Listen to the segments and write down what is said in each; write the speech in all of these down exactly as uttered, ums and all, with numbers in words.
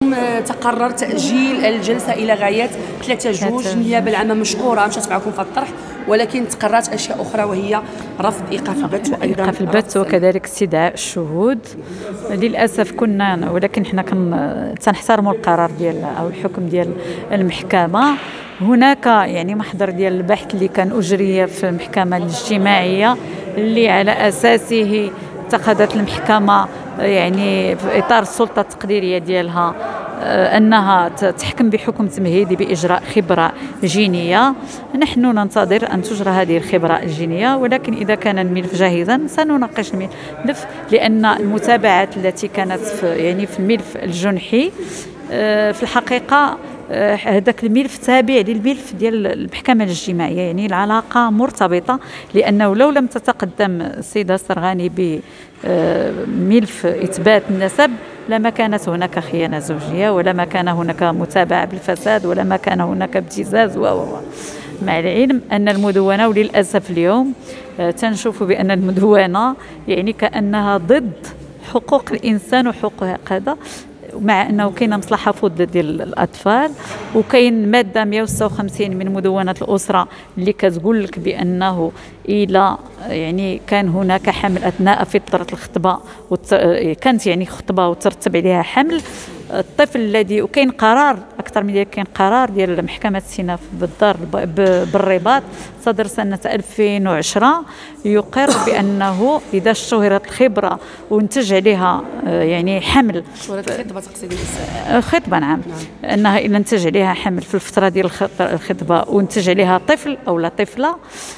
اليوم تقرر تأجيل الجلسة إلى غاية ثلاثة جوج. النيابة العامة مشكورة مشات معكم في الطرح، ولكن تقررت أشياء أخرى وهي رفض إيقاف البث وأيضا إيقاف البث وكذلك استدعاء الشهود. للأسف كنا ولكن حنا كنحترموا القرار ديال أو الحكم ديال المحكمة. هناك يعني محضر ديال البحث اللي كان أجري في المحكمة الاجتماعية اللي على أساسه اتخذت المحكمة يعني في إطار السلطة التقديرية ديالها أنها تحكم بحكم تمهيدي بإجراء خبرة جينية. نحن ننتظر أن تجرى هذه الخبرة الجينية، ولكن إذا كان الملف جاهزا سنناقش الملف، لأن المتابعات التي كانت في يعني في الملف الجنحي في الحقيقة هذاك الملف تابع للملف ديال المحكمة الاجتماعية، يعني العلاقة مرتبطة، لأنه لو لم تتقدم السيدة السرغاني بملف إثبات النسب لما كانت هناك خيانة زوجية، ولما كان هناك متابعة بالفساد، ولما كان هناك ابتزاز و مع العلم أن المدونة وللأسف اليوم تنشوف بأن المدونة يعني كأنها ضد حقوق الإنسان وحقوق هذا، مع انه كاينه مصلحه فضل ديال الاطفال، وكاين ماده مئة وستة وخمسين من مدونه الاسره اللي كتقول لك بانه الى يعني كان هناك حمل اثناء فتره الخطبه وت... كانت يعني خطبه وترتب عليها حمل، الطفل الذي وكاين قرار اكثر من ذلك، كاين قرار ديال محكمه السيناف بالدار بالرباط صدر سنه ألفين وعشرة يقر بانه اذا اشتهرت الخبره وانتج عليها يعني حمل الخطبه تقصدي خطبه نعم. نعم انها اذا انتج عليها حمل في الفتره ديال الخطبه وانتج عليها طفل او لا طفله،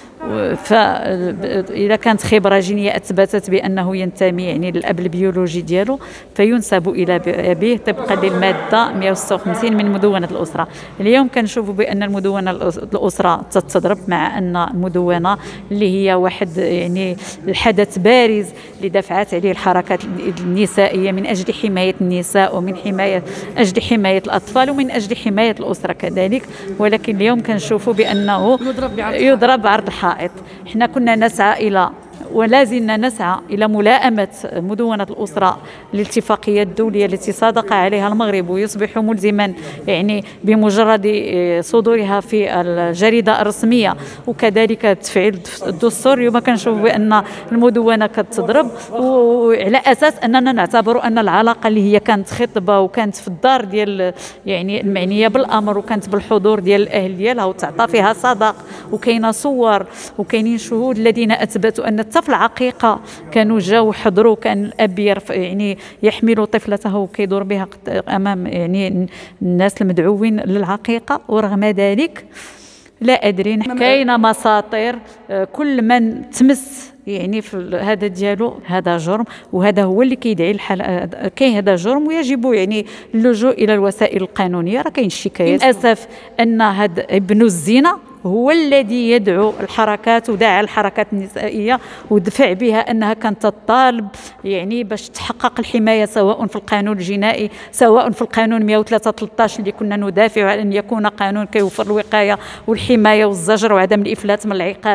فإذا كانت خبرة جينية أثبتت بأنه ينتمي يعني للأب البيولوجي ديالو فينسب إلى أبيه طبقا للمادة مئة وستة وخمسين من مدونة الأسرة. اليوم كنشوفوا بأن المدونة الأسرة تتضرب، مع أن المدونة اللي هي واحد يعني الحدث بارز اللي دفعت عليه الحركات النسائية من أجل حماية النساء ومن حماية أجل حماية الأطفال ومن أجل حماية الأسرة كذلك، ولكن اليوم كنشوفوا بأنه يضرب بعرض الحائط. احنا كنا نسعى الى ولا زلنا نسعى الى ملائمه مدونه الاسره الاتفاقيه الدوليه التي صادق عليها المغرب ويصبح ملزما يعني بمجرد صدورها في الجريده الرسميه، وكذلك تفعيل الدستور. اليوم كنشوف بان المدونه كتضرب، وعلى اساس اننا نعتبر ان العلاقه اللي هي كانت خطبه وكانت في الدار ديال يعني المعنيه بالامر وكانت بالحضور ديال الاهل ديالها وتعطى فيها صدق وكاينه صور وكاينين شهود الذين اثبتوا ان الطفل عقيقه كانوا جاوا حضروا، كان الاب يعني يحمل طفلته وكيدور بها امام يعني الناس المدعوين للعقيقه، ورغم ذلك لا ادري كاينه مساطر كل من تمس يعني في هذا ديالو هذا جرم، وهذا هو اللي كيدعي الحل كاين هذا جرم ويجب يعني اللجوء الى الوسائل القانونيه. راه كاين شكايات للاسف ان هذا ابن الزنا هو الذي يدعو الحركات ودعا الحركات النسائيه ودفع بها انها كانت تطالب يعني باش تحقق الحمايه سواء في القانون الجنائي سواء في القانون مئة وثلاثة ثلاثة عشر اللي كنا ندافع على ان يكون قانون كيوفر الوقايه والحمايه والزجر وعدم الافلات من العقاب.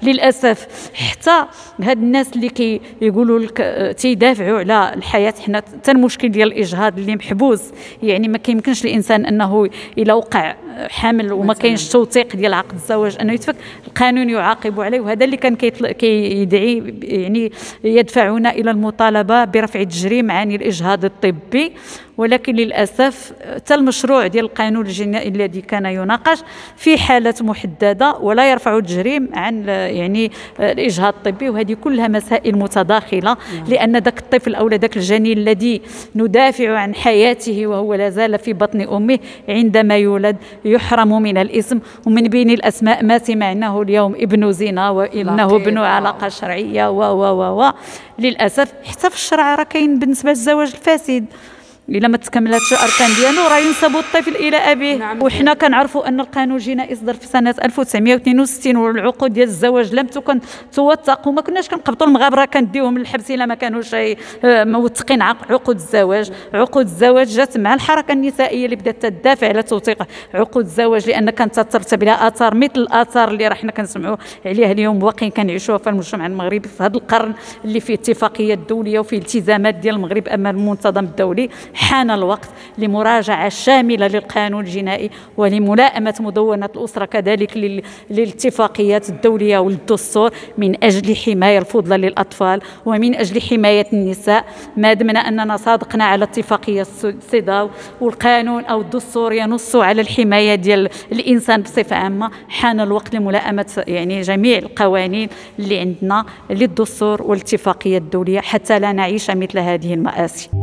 للاسف حتى هاد الناس اللي كيقولوا لك تيدافعوا على الحياه، حنا حتى المشكل ديال الاجهاض اللي محبوس، يعني ما كيمكنش الانسان انه الى وقع حمل وما كاينش توثيق ديال عقد الزواج انه يتفك، القانون يعاقب عليه، وهذا اللي كان كيدعي يعني يدفعنا الى المطالبه برفع التجريم عن الاجهاض الطبي. ولكن للاسف حتى المشروع ديال القانون الجنائي الذي كان يناقش في حالات محدده ولا يرفع التجريم عن يعني الاجهاض الطبي، وهذه كلها مسائل متداخله، لان ذاك الطفل او ذاك الجنين الذي ندافع عن حياته وهو لا زال في بطن امه عندما يولد يحرم من الاسم، ومن بين الاسماء ما سمعناه اليوم ابن زنا وانه ابن علاقه شرعيه و و و للاسف حتى في الشرع راه كاين بالنسبه للزواج الفاسد إلا ما تكملاتش الاركان ديالو راه ينسب الطفل الى ابيه. نعم. وحنا كنعرفوا ان القانون الجنائي اصدر في سنه ألف وتسعمئة واثنين وستين والعقود ديال الزواج لم تكن توثق، وما كناش كنقبطوا المغابره كنديوهم للحبس الا ما كانوش موثقين عقود الزواج. عقود الزواج جات مع الحركه النسائيه اللي بدات تدافع على توثيق عقود الزواج، لان كانت تترتب لها اثار مثل الاثار اللي راه حنا كنسمعوا عليها اليوم باقيين كنعيشوها في المجتمع المغربي في هذا القرن اللي فيه اتفاقيات دوليه وفيه التزامات ديال المغرب امام المنتظم الدولي. حان الوقت لمراجعة شاملة للقانون الجنائي ولملائمة مدونة الأسرة كذلك للاتفاقيات الدولية والدستور من أجل حماية الفضلى للأطفال ومن أجل حماية النساء. ما دمنا أننا صادقنا على اتفاقية سيداو والقانون أو الدستور ينص على الحماية ديال الإنسان بصفة عامة، حان الوقت لملائمة يعني جميع القوانين اللي عندنا للدستور والاتفاقية الدولية حتى لا نعيش مثل هذه المآسي.